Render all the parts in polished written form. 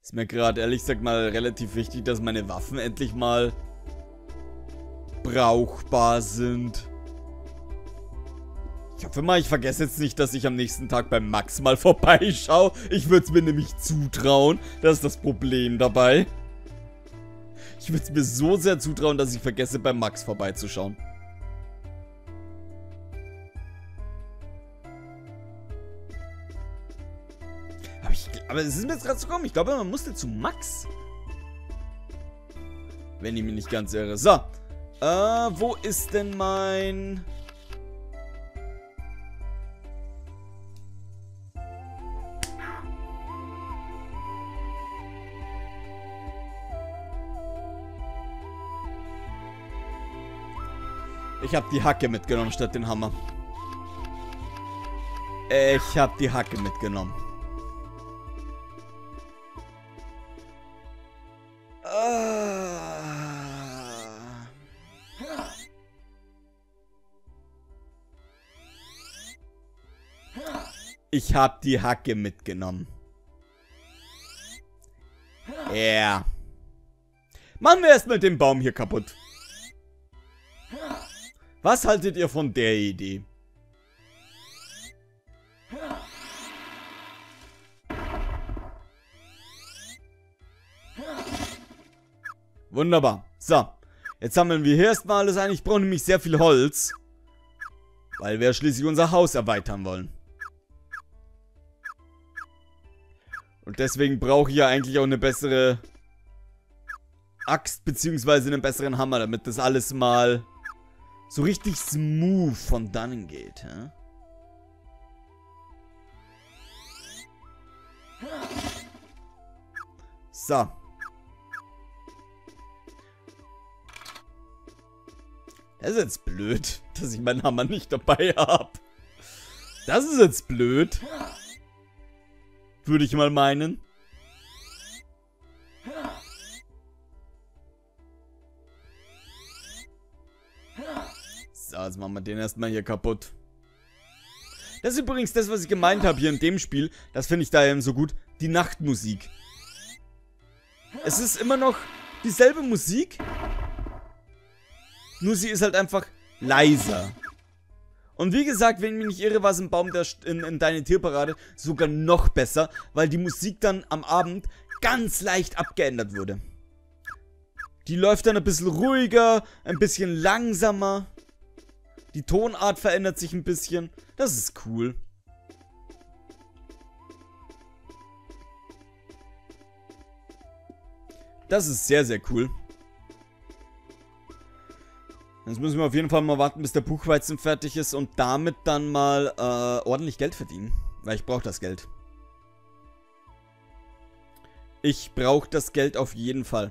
Ist mir gerade ehrlich gesagt mal relativ wichtig, dass meine Waffen endlich mal brauchbar sind. Ich hoffe mal, ich vergesse jetzt nicht, dass ich am nächsten Tag beim Max mal vorbeischaue. Ich würde es mir nämlich zutrauen. Das ist das Problem dabei. Ich würde es mir so sehr zutrauen, dass ich vergesse, beim Max vorbeizuschauen. Aber es ist mir jetzt gerade so gekommen. Ich glaube, man musste zu Max. Wenn ich mich nicht ganz irre. So. Wo ist denn mein... Ich habe die Hacke mitgenommen statt den Hammer. Ich habe die Hacke mitgenommen. Ich habe die Hacke mitgenommen. Ja. Yeah. Machen wir erstmal den Baum hier kaputt. Was haltet ihr von der Idee? Wunderbar. So. Jetzt sammeln wir hier erstmal alles ein. Ich brauche nämlich sehr viel Holz. Weil wir schließlich unser Haus erweitern wollen. Und deswegen brauche ich ja eigentlich auch eine bessere Axt, beziehungsweise einen besseren Hammer, damit das alles mal so richtig smooth von dannen geht. Hä? So. Das ist jetzt blöd, dass ich meinen Hammer nicht dabei habe. Das ist jetzt blöd. Würde ich mal meinen. So, jetzt machen wir den erstmal hier kaputt. Das ist übrigens das, was ich gemeint habe hier in dem Spiel. Das finde ich da eben so gut. Die Nachtmusik. Es ist immer noch dieselbe Musik. Nur sie ist halt einfach leiser. Und wie gesagt, wenn ich mich nicht irre, war es im Baum in deine Tierparade sogar noch besser, weil die Musik dann am Abend ganz leicht abgeändert wurde. Die läuft dann ein bisschen ruhiger, ein bisschen langsamer. Die Tonart verändert sich ein bisschen. Das ist cool. Das ist sehr, sehr cool. Jetzt müssen wir auf jeden Fall mal warten, bis der Buchweizen fertig ist und damit dann mal ordentlich Geld verdienen. Weil ich brauche das Geld. Ich brauche das Geld auf jeden Fall.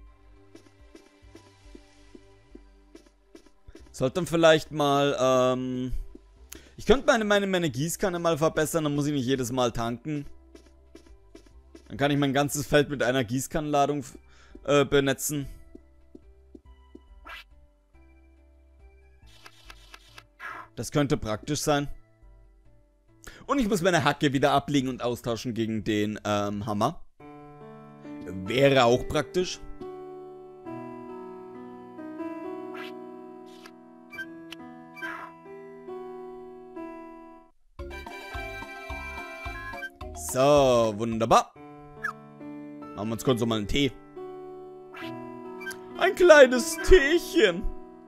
Sollte dann vielleicht mal, ich könnte meine Gießkanne mal verbessern, dann muss ich nicht jedes Mal tanken. Dann kann ich mein ganzes Feld mit einer Gießkannenladung benetzen. Das könnte praktisch sein. Und ich muss meine Hacke wieder ablegen und austauschen gegen den Hammer. Wäre auch praktisch. So, wunderbar. Machen wir uns kurz noch mal einen Tee. Ein kleines Teechen.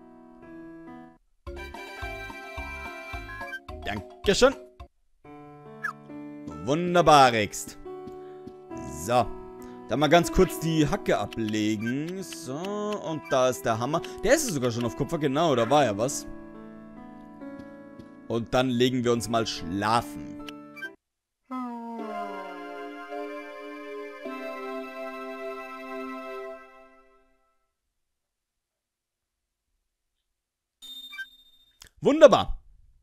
Dankeschön. Wunderbarigst. So. Dann mal ganz kurz die Hacke ablegen. So, und da ist der Hammer. Der ist sogar schon auf Kupfer, genau, da war ja was. Und dann legen wir uns mal schlafen. Wunderbar.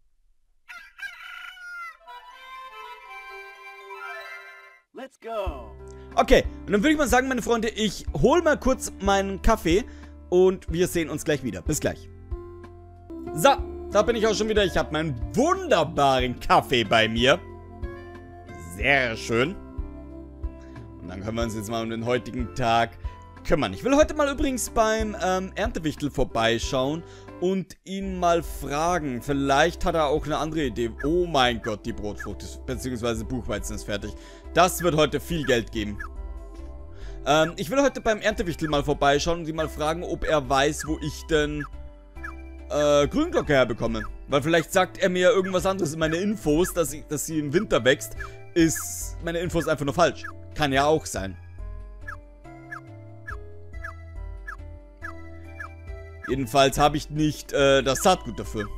Let's go. Okay, und dann würde ich mal sagen, meine Freunde, ich hole mal kurz meinen Kaffee und wir sehen uns gleich wieder. Bis gleich. So, da bin ich auch schon wieder. Ich habe meinen wunderbaren Kaffee bei mir. Sehr schön. Und Und dann können wir uns jetzt mal um den heutigen Tag kümmern. Ich will heute mal übrigens beim Erntewichtel vorbeischauen und ihn mal fragen. Vielleicht hat er auch eine andere Idee. Oh mein Gott, die Brotfrucht ist, beziehungsweise Buchweizen ist fertig. Das wird heute viel Geld geben. Ich will heute beim Erntewichtel mal vorbeischauen und ihn mal fragen, ob er weiß, wo ich denn Grünglocke herbekomme. Weil vielleicht sagt er mir irgendwas anderes. Meine Infos, dass sie im Winter wächst, ist meine Infos einfach nur falsch. Kann ja auch sein. Jedenfalls habe ich nicht das Saatgut dafür.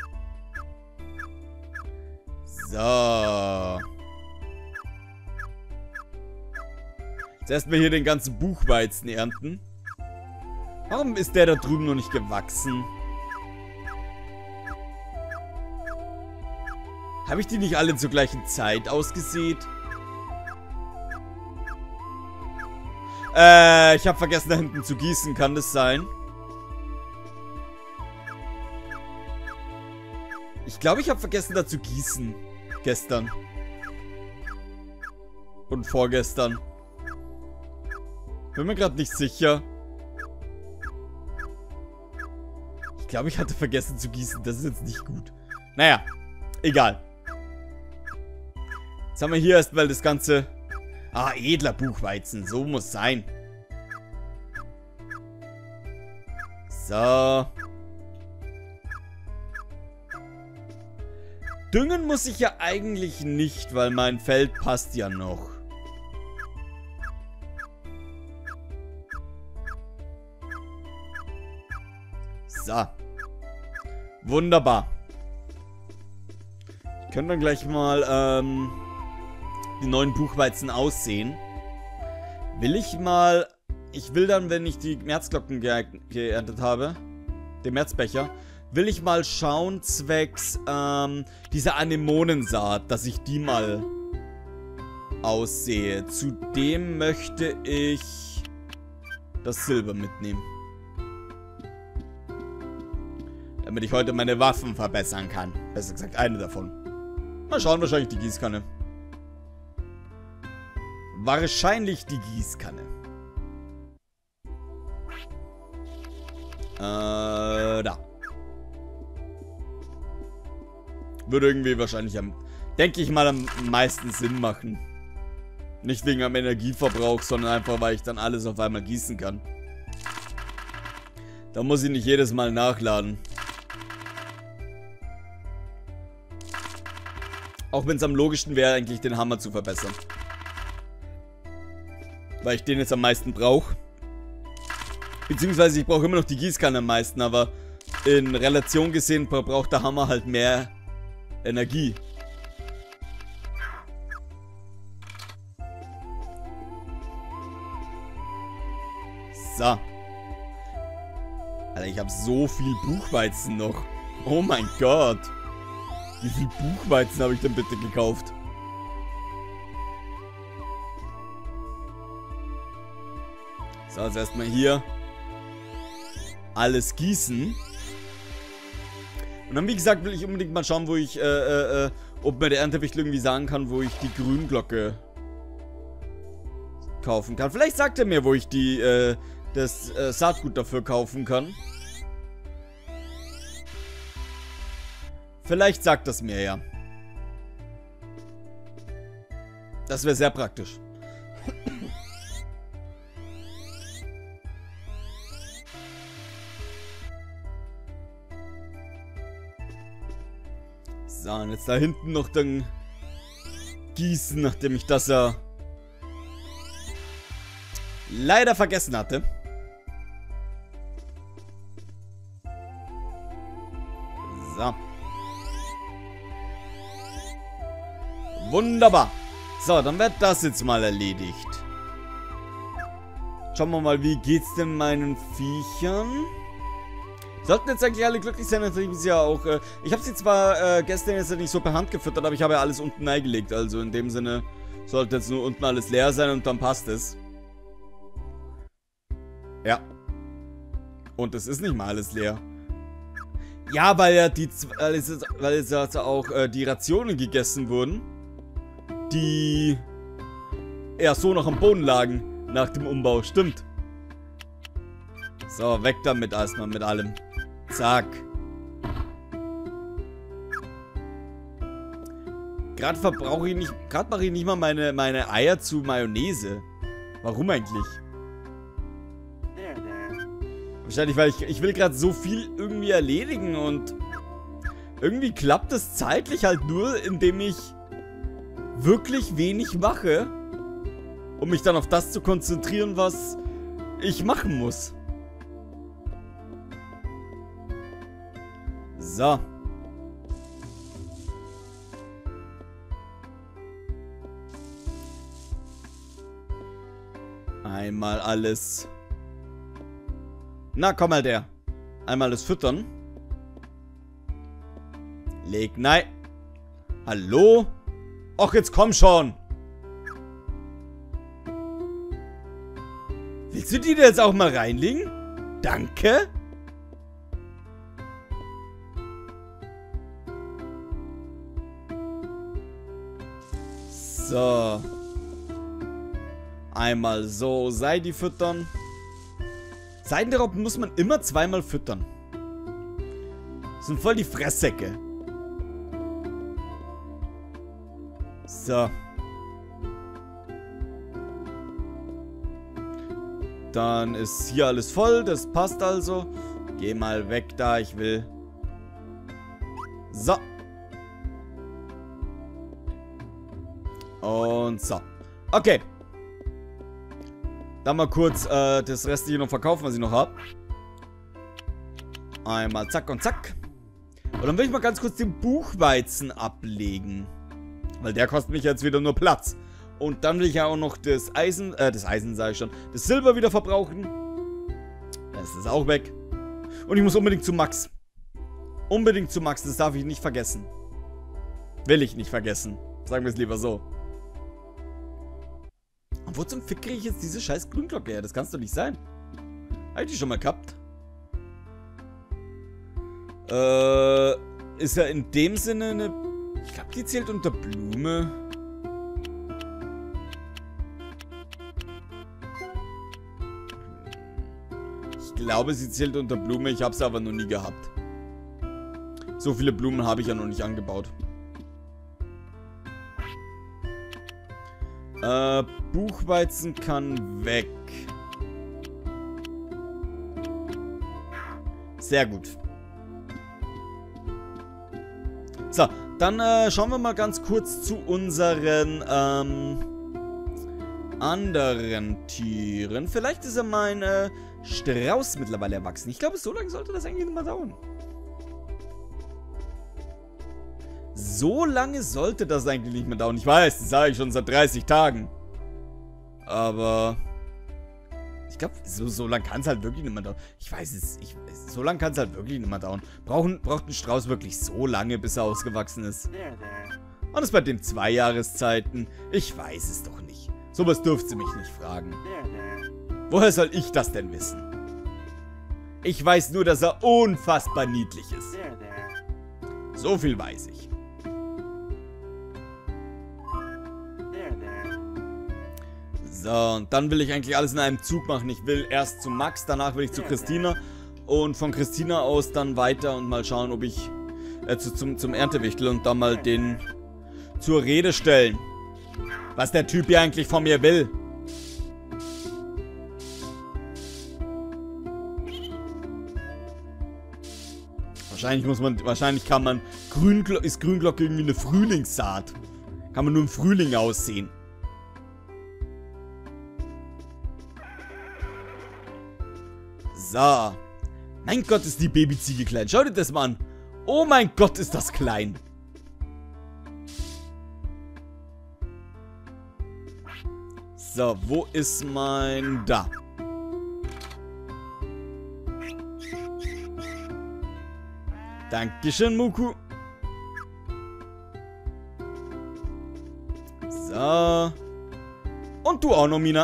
So. Jetzt erstmal hier den ganzen Buchweizen ernten. Warum ist der da drüben noch nicht gewachsen? Habe ich die nicht alle zur gleichen Zeit ausgesät? Ich habe vergessen, da hinten zu gießen. Kann das sein? Ich glaube, ich habe vergessen, da zu gießen. Gestern. Und vorgestern. Bin mir gerade nicht sicher. Ich glaube, ich hatte vergessen zu gießen. Das ist jetzt nicht gut. Naja, egal. Jetzt haben wir hier erstmal das ganze... Ah, edler Buchweizen. So muss sein. So. Düngen muss ich ja eigentlich nicht, weil mein Feld passt ja noch. So. Wunderbar. Ich könnte dann gleich mal die neuen Buchweizen aussehen. Will ich mal... Ich will dann, wenn ich die Märzglocken geerntet habe, den Märzbecher, will ich mal schauen zwecks dieser Anemonensaat, dass ich die mal aussehe. Zudem möchte ich das Silber mitnehmen. Damit ich heute meine Waffen verbessern kann. Besser gesagt, eine davon. Mal schauen, wahrscheinlich die Gießkanne. Wahrscheinlich die Gießkanne. Da. Würde irgendwie wahrscheinlich denke ich mal, am meisten Sinn machen. Nicht wegen am Energieverbrauch, sondern einfach, weil ich dann alles auf einmal gießen kann. Da muss ich nicht jedes Mal nachladen. Auch wenn es am logischsten wäre, eigentlich den Hammer zu verbessern. Weil ich den jetzt am meisten brauche. Beziehungsweise ich brauche immer noch die Gießkanne am meisten, aber in Relation gesehen braucht der Hammer halt mehr Energie. So. Alter, ich habe so viel Buchweizen noch. Oh mein Gott. Wie viel Buchweizen habe ich denn bitte gekauft? So, also erstmal hier alles gießen. Und dann, wie gesagt, will ich unbedingt mal schauen, wo ich, ob mir der Erntewichtel irgendwie sagen kann, wo ich die Grünglocke kaufen kann. Vielleicht sagt er mir, wo ich die, das Saatgut dafür kaufen kann. Vielleicht sagt das mir ja. Das wäre sehr praktisch. So, und jetzt da hinten noch dann gießen, nachdem ich das ja leider vergessen hatte. So. Wunderbar. So, dann wird das jetzt mal erledigt. Schauen wir mal, wie geht's denn meinen Viechern? Sollten jetzt eigentlich alle glücklich sein, natürlich ist ja auch, ich habe sie zwar gestern jetzt nicht so per Hand gefüttert, aber ich habe ja alles unten reingelegt. Also in dem Sinne sollte jetzt nur unten alles leer sein und dann passt es. Ja. Und es ist nicht mal alles leer. Ja, weil ja weil jetzt auch die Rationen gegessen wurden, die eher so noch am Boden lagen. Nach dem Umbau. Stimmt. So, weg damit erstmal mit allem. Zack. Gerade verbrauche ich nicht. Gerade mache ich nicht mal meine Eier zu Mayonnaise. Warum eigentlich? Wahrscheinlich, weil ich will gerade so viel irgendwie erledigen und irgendwie klappt es zeitlich halt nur, indem ich wirklich wenig mache, um mich dann auf das zu konzentrieren, was ich machen muss. So. Einmal alles. Na, komm mal der. Einmal das Füttern. Leg, nein. Hallo? Och, jetzt komm schon. Willst du die da jetzt auch mal reinlegen? Danke. So. Einmal so Seidi füttern. Seidenraupen muss man immer zweimal füttern. Das sind voll die Fresssäcke. So. Dann ist hier alles voll. Das passt also. Geh mal weg da. Ich will. So. Und so. Okay. Dann mal kurz das restliche noch verkaufen, was ich noch habe. Einmal zack und zack. Und dann will ich mal ganz kurz den Buchweizen ablegen. Weil der kostet mich jetzt wieder nur Platz. Und dann will ich ja auch noch das Eisen sage ich schon, das Silber wieder verbrauchen. Das ist auch weg. Und ich muss unbedingt zu Max. Unbedingt zu Max, das darf ich nicht vergessen. Will ich nicht vergessen. Sagen wir es lieber so. Und wo zum Fick kriege ich jetzt diese scheiß Grünglocke her? Das kann's doch nicht sein. Habe ich die schon mal gehabt? Ist ja in dem Sinne eine... Ich glaube, die zählt unter Blume. Ich glaube, sie zählt unter Blume. Ich habe sie aber noch nie gehabt. So viele Blumen habe ich ja noch nicht angebaut. Buchweizen kann weg. Sehr gut. So, dann schauen wir mal ganz kurz zu unseren anderen Tieren. Vielleicht ist ja mein Strauß mittlerweile erwachsen. Ich glaube, so lange sollte das eigentlich nicht mehr dauern. So lange sollte das eigentlich nicht mehr dauern. Ich weiß, das sage ich schon seit 30 Tagen. Aber ich glaube, so lange kann es halt wirklich nicht mehr dauern. Ich weiß es, so lange kann es halt wirklich nicht mehr dauern. Braucht ein Strauß wirklich so lange, bis er ausgewachsen ist? Und es bei den 2 Jahreszeiten? Ich weiß es doch nicht. Sowas dürft ihr mich nicht fragen. Woher soll ich das denn wissen? Ich weiß nur, dass er unfassbar niedlich ist. So viel weiß ich. So, und dann will ich eigentlich alles in einem Zug machen. Ich will erst zu Max, danach will ich zu Christina. Und von Christina aus dann weiter und mal schauen, ob ich zum Erntewichtel und dann mal den zur Rede stellen. Was der Typ hier eigentlich von mir will. Wahrscheinlich kann man, ist Grünglocke irgendwie eine Frühlingssaat. Kann man nur im Frühling aussehen. So. Mein Gott, ist die Babyziege klein. Schau dir das mal an. Oh mein Gott, ist das klein. So, wo ist mein... Da. Dankeschön, Muku. So. Und du auch noch, Mina.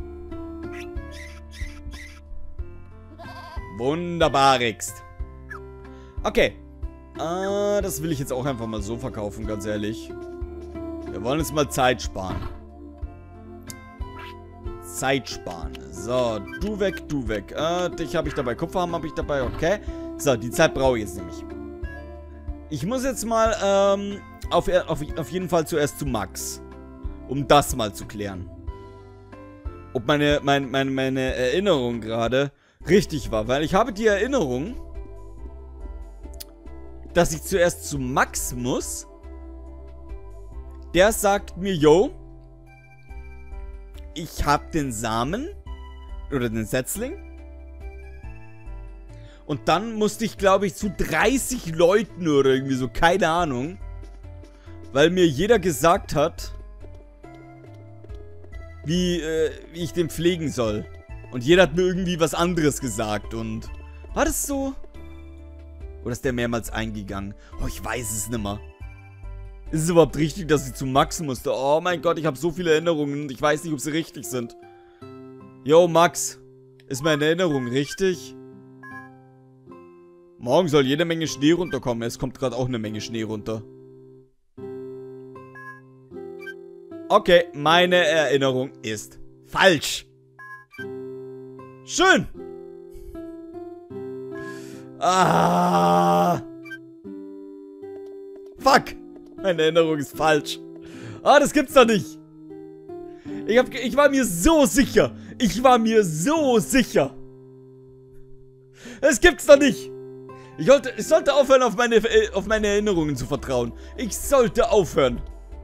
Wunderbarigst. Okay. Das will ich jetzt auch einfach mal so verkaufen, ganz ehrlich. Wir wollen jetzt mal Zeit sparen. Zeit sparen. So, du weg, du weg. Dich habe ich dabei. Kupferhammer habe ich dabei, okay. So, die Zeit brauche ich jetzt nämlich. Ich muss jetzt mal, auf jeden Fall zuerst zu Max. Um das mal zu klären. Ob meine Erinnerung gerade richtig war. Weil ich habe die Erinnerung, dass ich zuerst zu Max muss. Der sagt mir, yo, ich habe den Samen oder den Setzling. Und dann musste ich, glaube ich, zu 30 Leuten oder irgendwie so, keine Ahnung. Weil mir jeder gesagt hat, wie ich den pflegen soll. Und jeder hat mir irgendwie was anderes gesagt. Und war das so? Oder ist der mehrmals eingegangen? Oh, ich weiß es nicht mehr. Ist es überhaupt richtig, dass ich zu Max musste? Oh mein Gott, ich habe so viele Erinnerungen und ich weiß nicht, ob sie richtig sind. Yo, Max. Ist meine Erinnerung richtig? Morgen soll jede Menge Schnee runterkommen. Es kommt gerade auch eine Menge Schnee runter. Okay, meine Erinnerung ist falsch. Schön. Ah. Fuck. Meine Erinnerung ist falsch. Ah, das gibt's doch nicht. Ich war mir so sicher. Ich war mir so sicher. Das gibt's doch nicht. Ich sollte aufhören, auf meine Erinnerungen zu vertrauen. Ich sollte aufhören.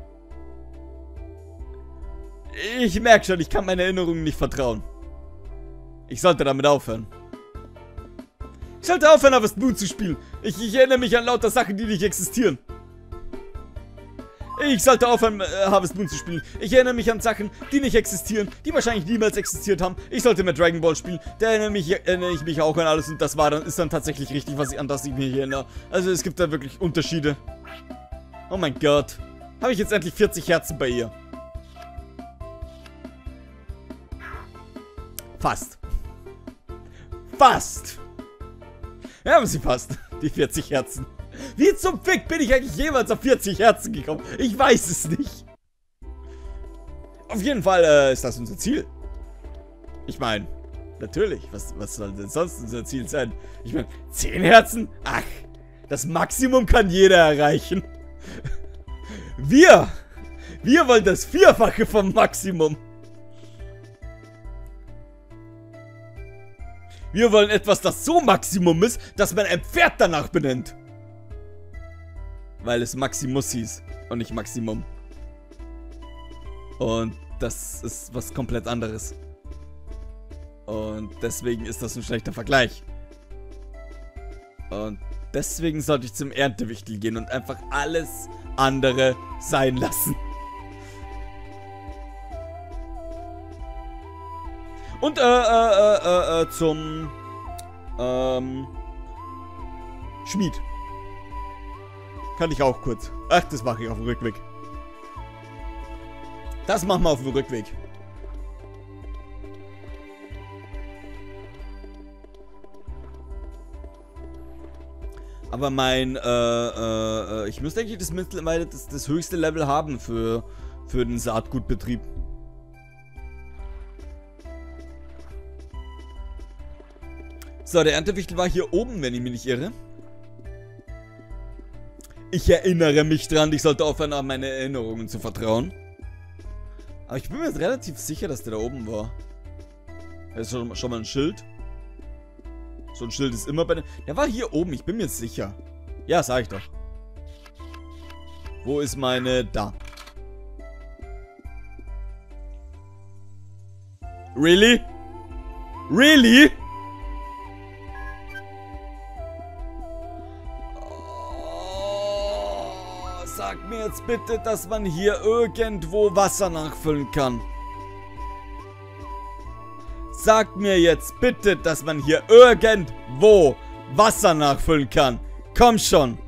Ich merke schon, ich kann meinen Erinnerungen nicht vertrauen. Ich sollte damit aufhören. Ich sollte aufhören, Harvest Moon zu spielen. Ich erinnere mich an lauter Sachen, die nicht existieren. Ich sollte aufhören, Harvest Moon zu spielen. Ich erinnere mich an Sachen, die nicht existieren, die wahrscheinlich niemals existiert haben. Ich sollte mehr Dragon Ball spielen. Da erinnere ich mich auch an alles und das ist dann tatsächlich richtig, an das ich mich erinnere. Also es gibt da wirklich Unterschiede. Oh mein Gott. Habe ich jetzt endlich 40 Herzen bei ihr? Fast. Fast. Ja, aber sie passt. Die 40 Herzen. Wie zum Fick bin ich eigentlich jemals auf 40 Herzen gekommen? Ich weiß es nicht. Auf jeden Fall ist das unser Ziel. Ich meine, natürlich. Was soll denn sonst unser Ziel sein? Ich meine, 10 Herzen? Ach, das Maximum kann jeder erreichen. Wir wollen das Vierfache vom Maximum. Wir wollen etwas, das so Maximum ist, dass man ein Pferd danach benennt. Weil es Maximus hieß und nicht Maximum. Und das ist was komplett anderes. Und deswegen ist das ein schlechter Vergleich. Und deswegen sollte ich zum Erntewichtel gehen und einfach alles andere sein lassen. Und zum Schmied. Kann ich auch kurz. Ach, das mache ich auf dem Rückweg. Das machen wir auf dem Rückweg. Aber ich müsste eigentlich das mittlerweile das höchste Level haben für den Saatgutbetrieb. So, der Erntewichtel war hier oben, wenn ich mich nicht irre. Ich erinnere mich dran, ich sollte aufhören, an meine Erinnerungen zu vertrauen. Aber ich bin mir jetzt relativ sicher, dass der da oben war. Das ist schon mal ein Schild. So ein Schild ist immer bei der... Der war hier oben, ich bin mir jetzt sicher. Ja, sag ich doch. Wo ist meine... Da. Really? Really? Sag mir jetzt bitte, dass man hier irgendwo Wasser nachfüllen kann. Sag mir jetzt bitte, dass man hier irgendwo Wasser nachfüllen kann. Komm schon.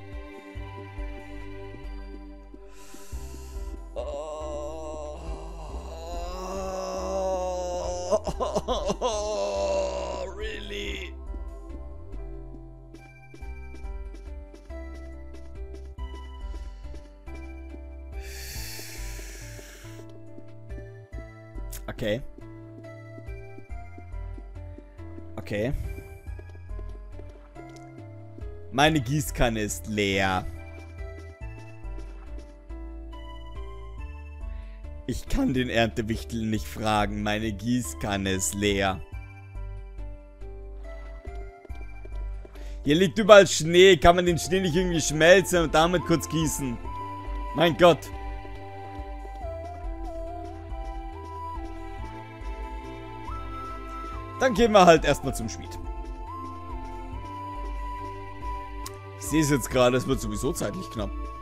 Really? Okay. Okay. Meine Gießkanne ist leer. Ich kann den Erntewichtel nicht fragen. Meine Gießkanne ist leer. Hier liegt überall Schnee. Kann man den Schnee nicht irgendwie schmelzen und damit kurz gießen? Mein Gott. Dann gehen wir halt erstmal zum Schmied. Ich sehe es jetzt gerade, es wird sowieso zeitlich knapp.